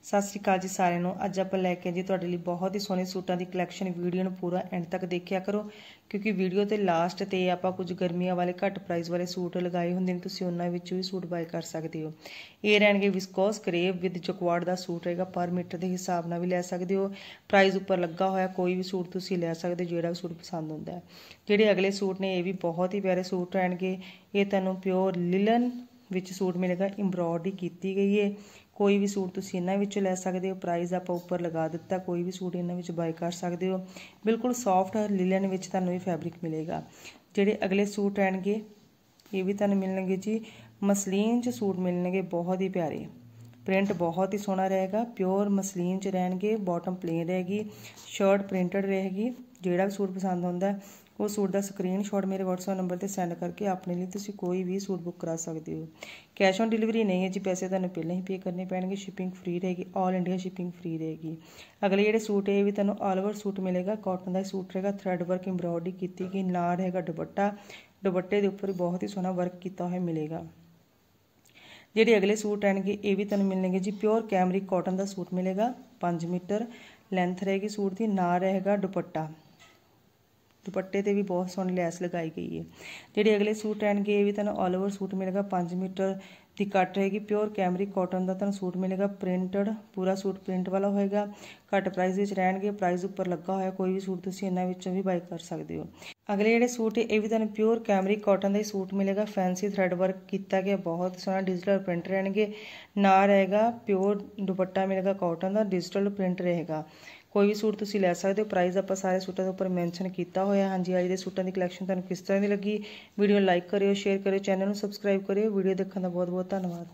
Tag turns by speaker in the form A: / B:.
A: सत श्री अकाल जी सारिਆਂ ਨੂੰ। ਅੱਜ ਆਪਾਂ ਲੈ ਕੇ ਆਏ ਜੀ ਤੁਹਾਡੇ ਲਈ ਬਹੁਤ ਹੀ ਸੋਹਣੇ ਸੂਟਾਂ ਦੀ ਕਲੈਕਸ਼ਨ। ਵੀਡੀਓ ਨੂੰ ਪੂਰਾ ਐਂਡ ਤੱਕ ਦੇਖਿਆ ਕਰੋ ਕਿਉਂਕਿ ਵੀਡੀਓ ਤੇ ਲਾਸਟ ਤੇ ਆਪਾਂ ਕੁਝ ਗਰਮੀਆਂ ਵਾਲੇ ਘੱਟ ਪ੍ਰਾਈਸ ਵਾਲੇ ਸੂਟ ਲਗਾਏ ਹੁੰਦੇ ਨੇ, ਤੁਸੀਂ ਉਹਨਾਂ ਵਿੱਚੋਂ ਵੀ ਸੂਟ ਬਾਏ ਕਰ ਸਕਦੇ ਹੋ। ਇਹ ਰਹਿਣਗੇ ਵਿਸਕੋਸ ਕਰੇਪ ਵਿਦ ਚਕਵਾੜ ਦਾ ਸੂਟ ਰਹੇਗਾ, ਪਰ ਮੀਟਰ ਦੇ ਹਿਸਾਬ ਨਾਲ ਵੀ ਲੈ ਸਕਦੇ ਹੋ। ਪ੍ਰਾਈਸ ਉੱਪਰ ਲੱਗਾ ਹੋਇਆ ਕੋਈ ਵੀ ਸੂਟ ਤੁਸੀਂ ਲੈ ਸਕਦੇ, ਜਿਹੜਾ ਸੂਟ ਪਸੰਦ ਹੁੰਦਾ ਹੈ। ਜਿਹੜੇ ਅਗਲੇ ਸੂਟ ਨੇ ਇਹ ਵੀ ਬਹੁਤ ਹੀ ਪਿਆਰੇ ਸੂਟ ਰਹਿਣਗੇ। ਇਹ ਤੁਹਾਨੂੰ ਪਿਓਰ ਲਿਲਨ ਵਿੱਚ सूट मिलेगा, एम्ब्रॉयडरी की गई है। कोई भी सूट तुसी इन्हां विचों लै सकदे हो। प्राइस आपां उपर लगा दिता, कोई भी सूट इन्हां विचों बाय कर सकदे हो। बिल्कुल सॉफ्ट लिलन विच तुहानूं ये फैब्रिक मिलेगा। जिहड़े अगले सूट रहणगे ये भी तुहानूं मिलणगे जी मसलीन च सूट मिलणगे, बहुत ही प्यारे। प्रिंट बहुत ही सोहना रहेगा, प्योर मसलीन च रहणगे। बॉटम प्लेन रहेगी, शर्ट प्रिंटड रहेगी। जिहड़ा भी सूट पसंद आउंदा वो सूट का स्क्रीनशॉट मेरे WhatsApp नंबर पर सेंड करके अपने लिए तुसी कोई भी सूट बुक करा सकते हो। कैश ऑन डिलीवरी नहीं है जी, पैसे तुहानूं पहले ही पे करने पैणगे। शिपिंग फ्री रहेगी, ऑल इंडिया शिपिंग फ्री रहेगी। अगले जिहड़े सूट है ये भी तुहानूं ऑल ओवर सूट मिलेगा। कॉटन का सूट रहेगा, थ्रेड वर्क एम्ब्रॉयडरी की गई, नाल रहेगा दुपट्टा। दुपट्टे के उपर बहुत ही सोहना वर्क किया हुआ मिलेगा। ਜਿਹੜੇ अगले सूट रहणगे ये भी तुहानूं मिलणगे जी प्योर कैमरिक कॉटन का सूट मिलेगा। 5 मीटर लेंथ रहेगी सूट की, नाल रहेगा दुपट्टा। दुपट्टे ते भी बहुत सोहनी लैस लगाई गई है। जिहड़े अगले सूट रहणगे ये भी तुहानूं ऑल ओवर सूट मिलेगा। 5 मीटर की कट रहेगी, प्योर कैमरिक कॉटन का तुहानूं सूट मिलेगा। प्रिंटड पूरा सूट प्रिंट वाला होएगा। घट प्राइस विच रहणगे, प्राइस उपर लगा होया कोई भी सूट तुसीं इन्हां विचों भी बाय कर सकदे हो। अगले जिहड़े सूट है ये भी तुहानूं प्योर कैमरिक कॉटन का ही सूट मिलेगा। फैंसी थ्रेड वर्क किया गया, बहुत सोहना डिजिटल प्रिंट रहणगे। नाल रहेगा प्योर दुपट्टा मिलेगा कॉटन का, डिजिटल प्रिंट रहेगा। कोई भी सूट तुसीं लै सकदे हो। प्राइस आपां सारे सूटां दे उपर मैंशन किया होया। हाँ जी, अज दे सूटां दी कलैक्शन तुहानूं किस तरह की लगी, वीडियो लाइक करियो, शेयर करियो, चैनल नूं सबसक्राइब करियो। वीडियो देखने का बहुत बहुत धन्नवाद।